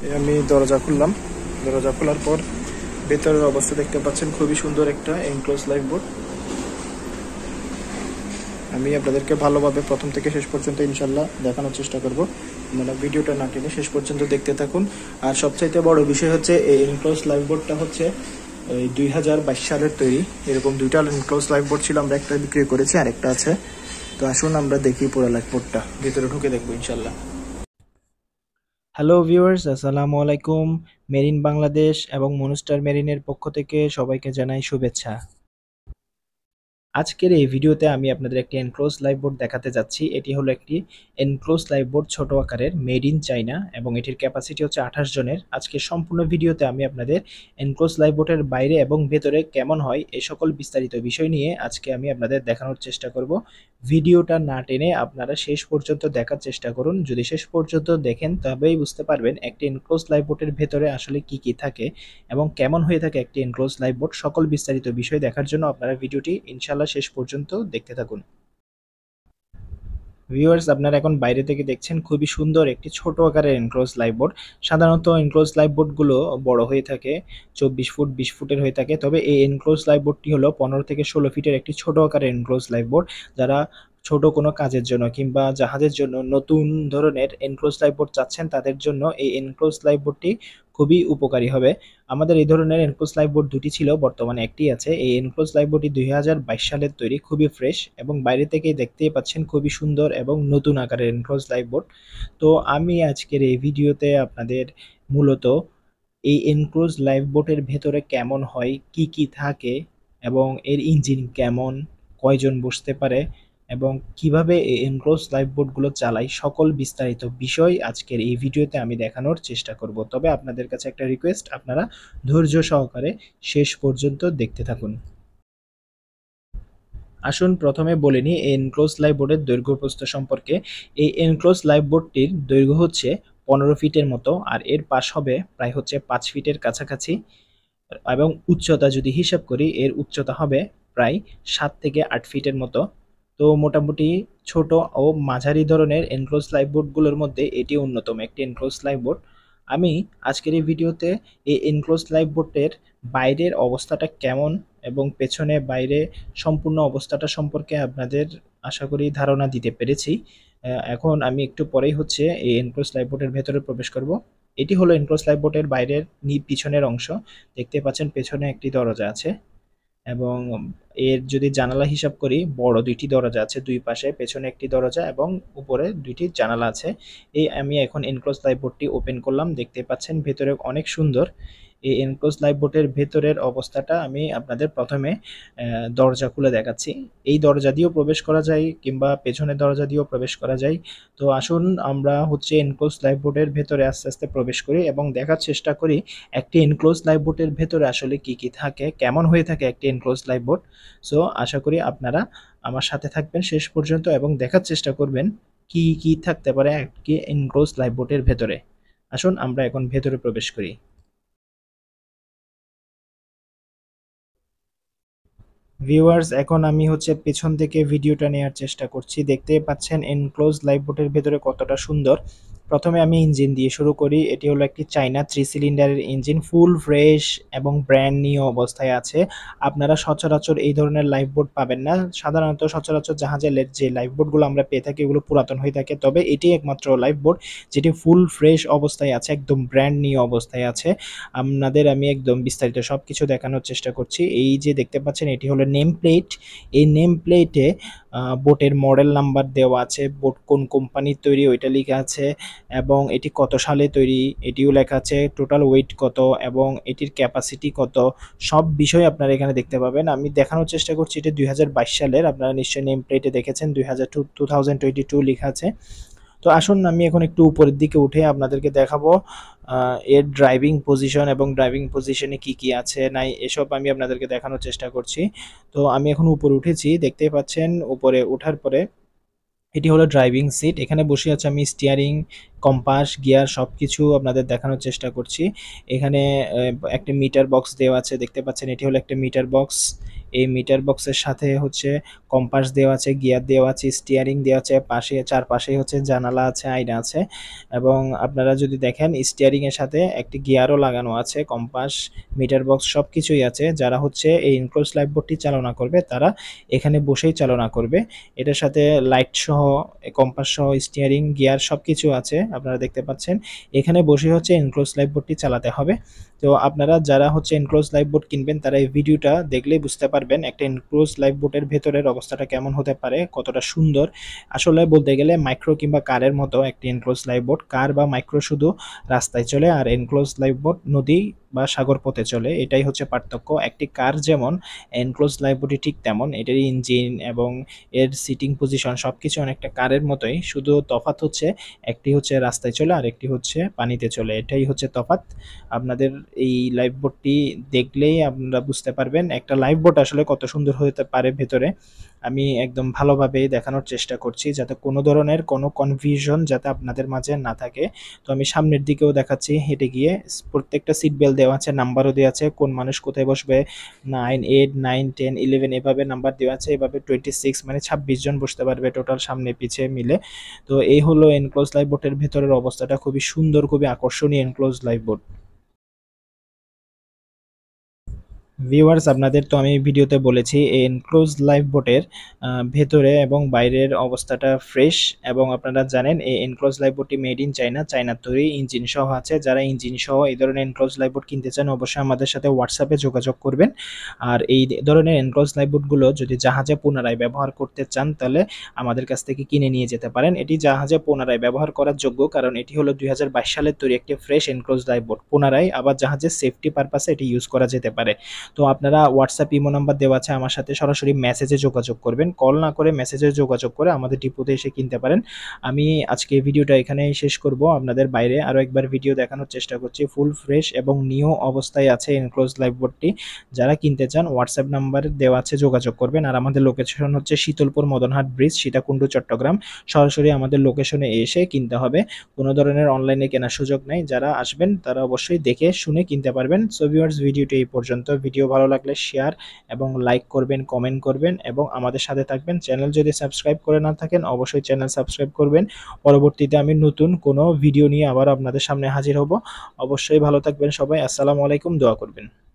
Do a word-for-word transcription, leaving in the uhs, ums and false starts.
আমি দরজা খুললাম। দরজা খোলার পর ভেতরের অবস্থা দেখতে পাচ্ছেন, খুবই সুন্দর একটা এনক্লোজ লাইফবোট। আমি আপনাদেরকে ভালোভাবে প্রথম থেকে শেষ পর্যন্ত ইনশাল্লাহ দেখানোর চেষ্টা করব। মানে ভিডিওটা না টেনে শেষ পর্যন্ত দেখতে থাকুন। আর সবচাইতে বড় বিষয় হচ্ছে এই এনক্লোজ লাইফবোটটা হচ্ছে ওই দুই হাজার বাইশ সালের তৈরি। এরকম দুইটা এনক্লোজ লাইফবোট ছিল, আমরা একটা বিক্রি করেছি, আরেকটা আছে। তো আসুন আমরা দেখি পুরো লাইফবোটটা, ভিতরে ঢুকে দেখবো ইনশাল্লাহ। হ্যালো ভিউয়ার্স, আসসালামু আলাইকুম। মেরিন বাংলাদেশ এবং মুনস্টার মেরিনের পক্ষ থেকে সবাইকে জানাই শুভেচ্ছা। আজকের এই ভিডিওতে আমি আপনাদের একটি এনক্লোজ লাইফবোট দেখাতে যাচ্ছি। এটি হলো একটি এনক্লোজ লাইফবোট, ছোট আকারের, মেড ইন চাইনা, এবং এটির ক্যাপাসিটি হচ্ছে আঠাশ জনের। আজকে সম্পূর্ণ ভিডিওতে আমি আপনাদের এনক্লোজ লাইফবোটের বাইরে এবং ভেতরে কেমন হয় এই সকল বিস্তারিত বিষয় নিয়ে আজকে আমি আপনাদের দেখানোর চেষ্টা করব। ভিডিওটা না টেনে আপনারা শেষ পর্যন্ত দেখার চেষ্টা করুন। যদি শেষ পর্যন্ত দেখেন তবেই বুঝতে পারবেন একটি এনক্লোজ লাইফবোটের ভেতরে আসলে কি কি থাকে এবং কেমন হয়ে থাকে একটি এনক্লোজ লাইফবোট। সকল বিস্তারিত বিষয় দেখার জন্য আপনারা ভিডিওটি ইনশাআল্লাহ শেষ পর্যন্ত দেখতে থাকুন। ভিউয়ার্স, আপনারা এখন বাইরে থেকে দেখছেন খুবই সুন্দর একটি ছোট আকারের এনক্লোজ লাইফবোট। সাধারণত এনক্লোজ লাইফবোটগুলো বড় হয়ে থাকে, চব্বিশ ফুট বিশ ফুটের হয়ে থাকে। তবে এই এনক্লোজ লাইফবোটটি হলো পনেরো থেকে ষোলো ফিটের একটি ছোট আকারের এনক্লোজ লাইফবোট। যারা ছোট কোনো কাজের জন্য কিংবা জাহাজের জন্য নতুন ধরনের এনক্লোজ লাইফবোট চাচ্ছেন তাদের জন্য এই এনক্লোজ লাইফবোটটি খুবই উপকারী হবে। আমাদের এই ধরনের এনক্লোজ লাইফবোট দুটি ছিল, বর্তমানে একটি আছে। এই এনক্লোজ লাইফবোটটি দুই হাজার বাইশ সালের তৈরি, খুবই ফ্রেশ এবং বাইরে থেকে দেখতেই পাচ্ছেন খুবই সুন্দর এবং নতুন আকারের এনক্লোজ লাইফবোট। তো আমি আজকের এই ভিডিওতে আপনাদের মূলত এই এনক্লোজ লাইফবোটের ভেতরে কেমন হয়, কি কি থাকে এবং এর ইঞ্জিন কেমন, কয়জন বসতে পারে এবং কিভাবে এই এনক্লোজ লাইফবোটগুলো চালাই, সকল বিস্তারিত বিষয় আজকের এই ভিডিওতে আমি দেখানোর চেষ্টা করব। তবে আপনাদের কাছে একটা রিকোয়েস্ট, আপনারা ধৈর্য সহকারে শেষ পর্যন্ত দেখতে থাকুন। আসুন প্রথমে বলে নিই এই এনক্লোজ লাইফবোটের দৈর্ঘ্য প্রস্থ সম্পর্কে। এই এনক্লোজ লাইফবোটটির দৈর্ঘ্য হচ্ছে পনেরো ফিটের মতো, আর এর পাশ হবে প্রায় হচ্ছে পাঁচ ফিটের কাছাকাছি, এবং উচ্চতা যদি হিসাব করি এর উচ্চতা হবে প্রায় সাত থেকে আট ফিটের মতো। তো মোটামুটি ছোট ও মাঝারি ধরনের এনক্লোজ লাইফবোটগুলোর মধ্যে এটি অন্যতম একটি এনক্লোজ লাইফবোট। আমি আজকের এই ভিডিওতে এই এনক্লোজ লাইফবোটের বাইরের অবস্থাটা কেমন এবং পেছনে বাইরে সম্পূর্ণ অবস্থাটা সম্পর্কে আপনাদের আশা করি ধারণা দিতে পেরেছি। এখন আমি একটু পরেই হচ্ছে এই এনক্লোজ লাইফবোটের ভেতরে প্রবেশ করব। এটি হলো এনক্লোজ লাইফবোটের বাইরের পিছনের অংশ। দেখতে পাচ্ছেন পেছনে একটি দরজা আছে এবং এর যদি জানালা হিসাব করি বড় দুইটি দরজা আছে দুই পাশে, পেছনে একটি দরজা এবং উপরে দুইটি জানালা আছে। এই আমি এখন এনক্লোজ লাইফবোটটি ওপেন করলাম, দেখতে পাচ্ছেন ভেতরে অনেক সুন্দর। এই এনক্লোজ লাইফবোটের ভেতরের অবস্থাটা আমি আপনাদের প্রথমে দরজা খুলে দেখাচ্ছি। এই দরজা দিয়েও প্রবেশ করা যায় কিংবা পেছনের দরজা দিয়েও প্রবেশ করা যায়। তো আসুন আমরা হচ্ছে এনক্লোজ লাইফবোটের ভেতরে আস্তে আস্তে প্রবেশ করি এবং দেখার চেষ্টা করি একটি এনক্লোজ লাইফবোটের ভেতরে আসলে কি কি থাকে, কেমন হয়ে থাকে একটি এনক্লোজ লাইফবোট। সো আশা করি আপনারা আমার সাথে থাকবেন শেষ পর্যন্ত এবং দেখার চেষ্টা করবেন কি কি থাকতে পারে একটি এনক্লোজ লাইফবোটের ভেতরে। আসুন আমরা এখন ভেতরে প্রবেশ করি। ভিউয়ার্স, এখন আমি হচ্ছে পেছন থেকে ভিডিওটা নেওয়ার চেষ্টা করছি। দেখতে পাচ্ছেন এনক্লোজ লাইফবোটের ভেতরে কতটা সুন্দর। প্রথমে আমি ইঞ্জিন দিয়ে শুরু করি। এটি হলো একটি চাইনা থ্রি সিলিন্ডারের ইঞ্জিন, ফুল ফ্রেশ এবং ব্র্যান্ড নিউ অবস্থায় আছে। আপনারা সচরাচর এই ধরনের লাইফবোট পাবেন না। সাধারণত সচরাচর জাহাজের যে লাইফবোটগুলো আমরা পেয়ে থাকি এগুলো পুরাতন হয়ে থাকে, তবে এটি একমাত্র লাইফবোট যেটি ফুল ফ্রেশ অবস্থায় আছে, একদম ব্র্যান্ড নিউ অবস্থায় আছে। আপনাদের আমি একদম বিস্তারিত সব কিছু দেখানোর চেষ্টা করছি। এই যে দেখতে পাচ্ছেন এটি হলো নেম প্লেট। এই নেম প্লেটে বোটের মডেল নাম্বার দেওয়া আছে, বোট কোন কোম্পানির তৈরি ওইটা লেখা আছে এবং এটি কত সালে তৈরি এটিও লেখা আছে, টোটাল ওয়েট কত এবং এটির ক্যাপাসিটি কত, সব বিষয় আপনারা এখানে দেখতে পাবেন। আমি দেখানোর চেষ্টা করছি এটা দুই হাজার বাইশ সালের, আপনারা নিশ্চয়ই নেম প্লেটে দেখেছেন দুই হাজার two two thousand twenty two লেখা আছে। তো আসুন আমি এখন একটু উপরের দিকে উঠে আপনাদেরকে দেখাবো এর ড্রাইভিং পজিশন এবং ড্রাইভিং পজিশনে কি কি আছে নাই এসব আমি আপনাদেরকে দেখানোর চেষ্টা করছি। তো আমি এখন উপরে উঠেছি, দেখতেই পাচ্ছেন উপরে ওঠার পরে এটি হলো ড্রাইভিং সিট। এখানে বসে আছে আমি স্টিয়ারিং, কম্পাস, গিয়ার সব কিছু আপনাদের দেখানোর চেষ্টা করছি। এখানে একটা মিটার বক্স দেওয়া আছে, দেখতে পাচ্ছেন এটি হলো একটা মিটার বক্স। এই মিটার বক্সের সাথে হচ্ছে কম্পাস দেওয়া আছে, গিয়ার দেওয়া আছে, স্টিয়ারিং দেওয়া আছে, পাশে চারপাশে হচ্ছে জানালা আছে, আয়না আছে এবং আপনারা যদি দেখেন স্টিয়ারিং এর সাথে একটি গিয়ারও লাগানো আছে, কম্পাস, মিটার বক্স সবকিছুই আছে। যারা হচ্ছে এই এনক্লোজ লাইফবোটটি চালনা করবে তারা এখানে বসেই চালনা করবে। এটার সাথে লাইট সহ, কম্পাস সহ, স্টিয়ারিং, গিয়ার সবকিছু আছে আপনারা দেখতে পাচ্ছেন। এখানে বসে হচ্ছে এনক্লোজ লাইফবোটটি চালাতে হবে। তো আপনারা যারা হচ্ছে এনক্লোজ লাইফবোট কিনবেন তারা এই ভিডিওটা দেখলেই বুঝতে পারবেন একটা এনক্লোজ লাইফবোটের ভেতরের অবস্থাটা কেমন হতে পারে, কতটা সুন্দর। আসলে বলতে গেলে মাইক্রো কিংবা কারের মতো একটি এনক্লোজ লাইফবোট। কার বা মাইক্রো শুধু রাস্তায় চলে, আর এনক্লোজ লাইফবোট নদী বা সাগর পথে চলে, এটাই হচ্ছে পার্থক্য। একটি কার যেমন, এনক্লোজ লাইফবোটই ঠিক তেমন। এটার ইঞ্জিন এবং এর সিটিং পজিশন সবকিছু অনেকটা কারের মতোই, শুধু তফাৎ হচ্ছে একটি হচ্ছে রাস্তায় চলে আর একটি হচ্ছে পানিতে চলে, এটাই হচ্ছে তফাৎ। আপনাদের এই লাইফবোটটি দেখলেই আপনারা বুঝতে পারবেন একটা লাইফবোট আসলে কত সুন্দর হতে পারে ভেতরে। আমি একদম ভালোভাবে দেখানোর চেষ্টা করছি যাতে কোনো ধরনের কোনো কনফিউশন যাতে আপনাদের মাঝে না থাকে। তো আমি সামনের দিকেও দেখাচ্ছি হেঁটে গিয়ে, প্রত্যেকটা সিট বেল্ট দেওয়া আছে, নাম্বারও দেওয়া আছে, কোন মানুষ কোথায় বসবে, nine, eight, nine, ten, eleven এভাবে নাম্বার দেওয়া আছে। এভাবে টোয়েন্টি সিক্স মানে ছাব্বিশ জন বসতে পারবে টোটাল সামনে পিছে মিলে। তো এই হলো এনক্লোজ লাইফবোটের ভেতরের অবস্থাটা, খুবই সুন্দর, খুবই আকর্ষণীয় এনক্লোজ লাইফবোট। ভিউয়ার্স, আপনাদের তো আমি ভিডিওতে বলেছি এই এনক্লোজ লাইফবোটের ভেতরে এবং বাইরের অবস্থাটা ফ্রেশ, এবং আপনারা জানেন এই এনক্লোজ লাইফবোটটি মেড ইন চায়না, চায়নার তৈরি, ইঞ্জিন সহ আছে। যারা ইঞ্জিন সহ এই ধরনের এনক্লোজ লাইফবোট কিনতে চান অবশ্যই আমাদের সাথে হোয়াটসঅ্যাপে যোগাযোগ করবেন। আর এই ধরনের এনক্লোজ লাইফবোটগুলো যদি জাহাজে পুনরায় ব্যবহার করতে চান তাহলে আমাদের কাছ থেকে কিনে নিয়ে যেতে পারেন। এটি জাহাজে পুনরায় ব্যবহার করার যোগ্য, কারণ এটি হলো দুই হাজার বাইশ সালের তৈরি একটি ফ্রেশ এনক্লোজ লাইফবোট। পুনরায় আবার জাহাজের সেফটি পারপাসে এটি ইউজ করা যেতে পারে। তো আপনারা হোয়াটসঅ্যাপ, ইমো নাম্বার দেওয়া আছে, আমার সাথে সরাসরি মেসেজে যোগাযোগ করবেন, কল না করে মেসেজে যোগাযোগ করে আমাদের ডিপোতে এসে কিনতে পারেন। আমি আজকে ভিডিওটা এখানেই শেষ করব। আপনাদের বাইরে আরও একবার ভিডিও দেখানোর চেষ্টা করছি। ফুল ফ্রেশ এবং নিউ অবস্থায় আছে এনক্লোজ লাইফবোটটি। যারা কিনতে চান হোয়াটসঅ্যাপ নাম্বার দেওয়া আছে, যোগাযোগ করবেন। আর আমাদের লোকেশন হচ্ছে শীতলপুর মদনহাট ব্রিজ, সীতাকুণ্ড, চট্টগ্রাম। সরাসরি আমাদের লোকেশনে এসে কিনতে হবে, কোনো ধরনের অনলাইনে কেনার সুযোগ নেই। যারা আসবেন তারা অবশ্যই দেখে শুনে কিনতে পারবেন। সো ভিউয়ার্স, ভিডিওটি এই পর্যন্ত। ভিডিও ভালো লাগলে শেয়ার এবং লাইক করবেন, কমেন্ট করবেন এবং আমাদের সাথে থাকবেন। চ্যানেল যদি সাবস্ক্রাইব করে না থাকেন অবশ্যই চ্যানেল সাবস্ক্রাইব করবেন। পরবর্তীতে আমি নতুন কোনো ভিডিও নিয়ে আবার আপনাদের সামনে হাজির হব। অবশ্যই ভালো থাকবেন সবাই। আসসালামু আলাইকুম, দোয়া করবেন।